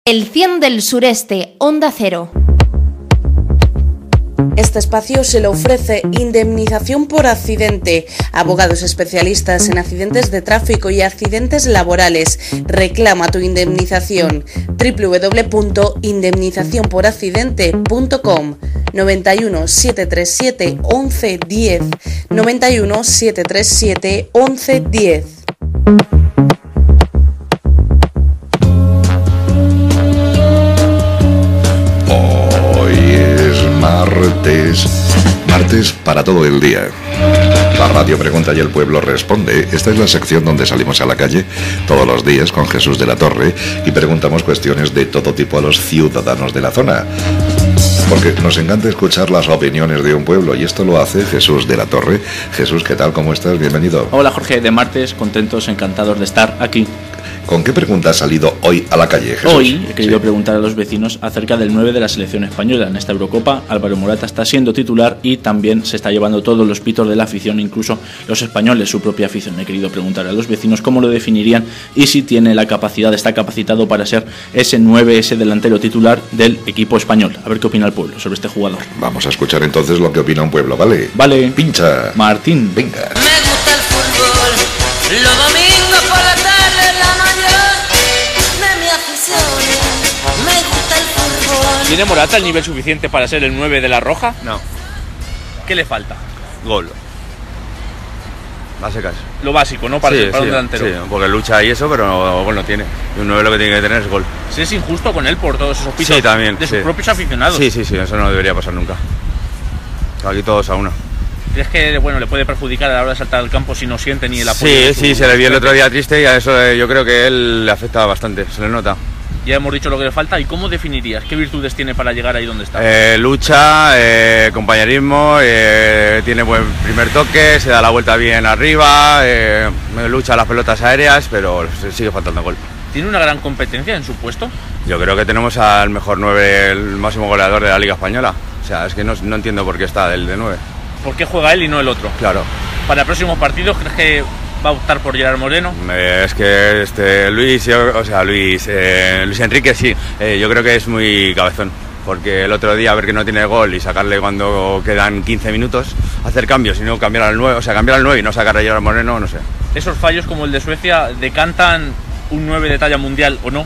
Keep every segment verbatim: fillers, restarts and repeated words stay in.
El cien del Sureste, Onda Cero. Este espacio se lo ofrece Indemnización por Accidente, abogados especialistas en accidentes de tráfico y accidentes laborales. Reclama tu indemnización. doble u doble u doble u punto indemnización por accidente punto com. noventa y uno, setecientos treinta y siete, once diez. noventa y uno, setecientos treinta y siete, once diez. Martes, martes para todo el día. La radio pregunta y el pueblo responde. Esta es la sección donde salimos a la calle todos los días con Jesús de la Torre y preguntamos cuestiones de todo tipo a los ciudadanos de la zona. Porque nos encanta escuchar las opiniones de un pueblo y esto lo hace Jesús de la Torre. Jesús, ¿qué tal? ¿Cómo estás? Bienvenido. Hola Jorge, de martes, contentos, encantados de estar aquí. ¿Con qué pregunta has salido hoy a la calle, Jesús? Hoy he querido sí. preguntar a los vecinos acerca del nueve de la selección española. En esta Eurocopa, Álvaro Morata está siendo titular y también se está llevando todos los pitos de la afición, incluso los españoles, su propia afición. He querido preguntar a los vecinos cómo lo definirían y si tiene la capacidad, está capacitado para ser ese nueve, ese delantero titular del equipo español. A ver qué opina el pueblo sobre este jugador. Vamos a escuchar entonces lo que opina un pueblo, ¿vale? Vale. Pincha. Martín. Venga. Me gusta el fútbol, los domingos por la tarde, la mayor de mi afición. Me gusta el fútbol. ¿Tiene Morata el nivel suficiente para ser el nueve de la Roja? No. ¿Qué le falta? Gol. Básicas. Lo básico, ¿no? Para, sí, para sí, un delantero. Sí, porque lucha y eso, pero gol no tiene. Y un nueve lo que tiene que tener es gol. ¿Sí es injusto con él por todos esos pitos sí, también, de sí. sus propios aficionados? Sí, sí, sí, eso no debería pasar nunca. Aquí todos a una. ¿Crees que bueno, le puede perjudicar a la hora de saltar al campo si no siente ni el apoyo? Sí, de su... sí, se le vio el otro día triste y a eso eh, yo creo que él le afecta bastante, se le nota. Ya hemos dicho lo que le falta. ¿Y cómo definirías? ¿Qué virtudes tiene para llegar ahí donde está? Eh, lucha, eh, compañerismo, eh, tiene buen primer toque, se da la vuelta bien arriba, eh, lucha las pelotas aéreas, pero sigue faltando gol. ¿Tiene una gran competencia en su puesto? Yo creo que tenemos al mejor nueve, el máximo goleador de la Liga Española. O sea, es que no, no entiendo por qué está el de nueve. ¿Por qué juega él y no el otro? Claro. Para próximos partidos, ¿crees que va a optar por Gerard Moreno? Eh, es que este Luis, yo, o sea, Luis, eh, Luis Enrique sí, eh, yo creo que es muy cabezón. Porque el otro día, a ver que no tiene gol y sacarle cuando quedan quince minutos, hacer cambios y no cambiar al nueve, o sea, cambiar al nueve y no sacar a Gerard Moreno, no sé. ¿Esos fallos como el de Suecia decantan un nueve de talla mundial o no?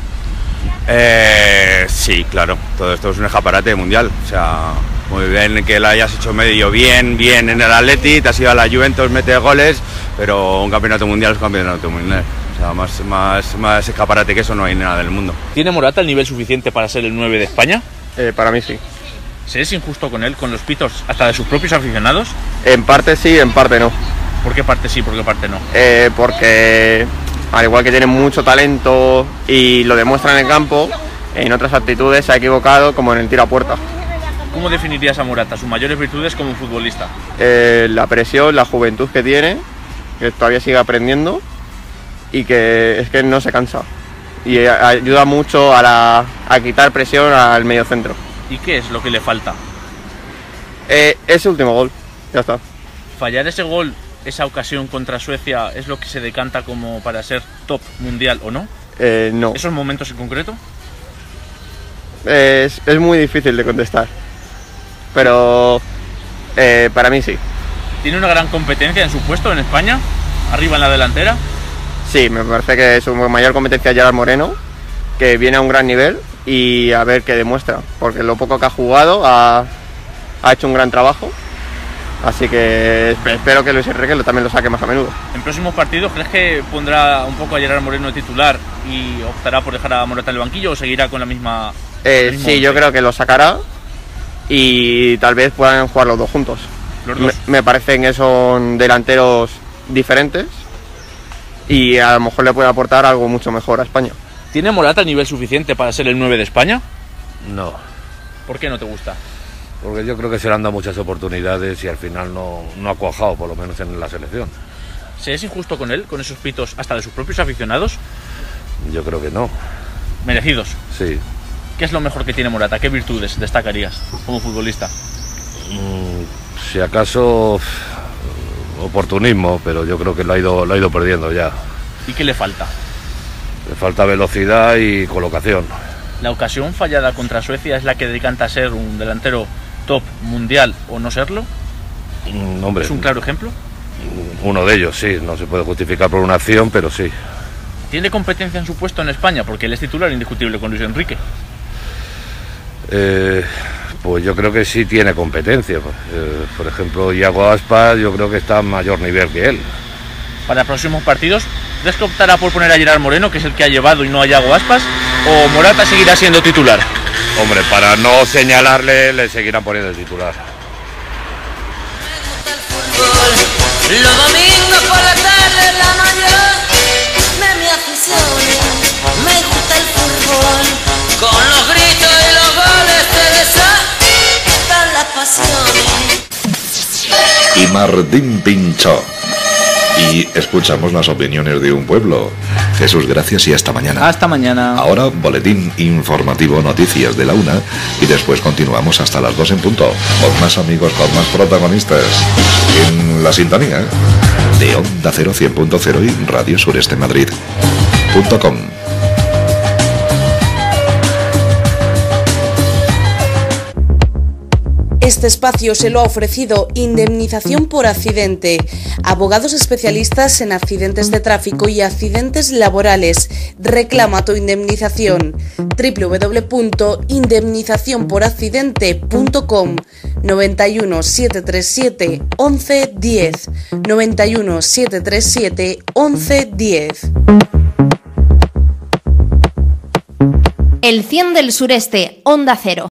Eh, sí, claro, todo esto es un escaparate mundial, o sea, muy bien que lo hayas hecho medio bien, bien en el Atleti, te has ido a la Juventus, mete goles, pero un campeonato mundial es un campeonato mundial, o sea, más, más, más escaparate que eso no hay nada del mundo. ¿Tiene Morata el nivel suficiente para ser el nueve de España? Eh, para mí sí. ¿Se es injusto con él, con los pitos hasta de sus propios aficionados? En parte sí, en parte no. ¿Por qué parte sí, por qué parte no? Eh, porque al igual que tiene mucho talento y lo demuestra en el campo, en otras actitudes se ha equivocado, como en el tiro a puerta. ¿Cómo definirías a Morata, sus mayores virtudes como futbolista? Eh, la presión, la juventud que tiene, que todavía sigue aprendiendo y que es que no se cansa. Y ayuda mucho a, la, a quitar presión al mediocentro. ¿Y qué es lo que le falta? Eh, ese último gol, ya está. ¿Fallar ese gol, esa ocasión contra Suecia, es lo que se decanta como para ser top mundial o no? Eh, no. ¿Esos momentos en concreto? Es, es muy difícil de contestar, pero eh, para mí sí. ¿Tiene una gran competencia en su puesto en España? ¿Arriba en la delantera? Sí, me parece que su mayor competencia es Gerard Moreno, que viene a un gran nivel y a ver qué demuestra, porque lo poco que ha jugado ha, ha hecho un gran trabajo, así que espero que Luis Enrique también lo saque más a menudo. ¿En próximos partidos crees que pondrá un poco a Gerard Moreno de titular y optará por dejar a Morata en el banquillo o seguirá con la misma...? Eh, sí, yo creo que lo sacará y tal vez puedan jugar los dos juntos. Los dos. Me, me parecen que son delanteros diferentes y a lo mejor le puede aportar algo mucho mejor a España. ¿Tiene Morata el nivel suficiente para ser el nueve de España? No. ¿Por qué no te gusta? Porque yo creo que se le han dado muchas oportunidades y al final no, no ha cuajado, por lo menos en la selección. ¿Se es injusto con él, con esos pitos hasta de sus propios aficionados? Yo creo que no. ¿Merecidos? Sí. ¿Qué es lo mejor que tiene Morata? ¿Qué virtudes destacarías como futbolista? Mm, si acaso oportunismo, pero yo creo que lo ha ido, lo ha ido perdiendo ya. ¿Y qué le falta? Le falta velocidad y colocación. ¿La ocasión fallada contra Suecia es la que decanta ser un delantero top mundial o no serlo? Mm, hombre, ¿Es un claro ejemplo? Uno de ellos, sí. No se puede justificar por una acción, pero sí. ¿Tiene competencia en su puesto en España? Porque él es titular indiscutible con Luis Enrique. Eh, pues yo creo que sí tiene competencia. Eh, por ejemplo, Iago Aspas yo creo que está a mayor nivel que él. Para próximos partidos, ¿crees que optará por poner a Gerard Moreno, que es el que ha llevado, y no a Iago Aspas? ¿O Morata seguirá siendo titular? Hombre, para no señalarle, le seguirán poniendo el titular. Los domingos por la tarde, la mayor de mi afición. Me gusta el fútbol, con los gritos y los goles te desatan las pasiones. Y Martín Pinchó. Y escuchamos las opiniones de un pueblo. Jesús, gracias y hasta mañana. Hasta mañana. Ahora, boletín informativo, noticias de la una, y después continuamos hasta las dos en punto, con más amigos, con más protagonistas, en la sintonía de Onda Cero cien punto cero y Radio Sureste Madrid punto com. Este espacio se lo ha ofrecido Indemnización por Accidente, abogados especialistas en accidentes de tráfico y accidentes laborales. Reclama tu indemnización. doble u doble u doble u punto indemnización por accidente punto com. noventa y uno, setecientos treinta y siete, once diez. noventa y uno, setecientos treinta y siete, once diez. El cien del sureste, Onda Cero.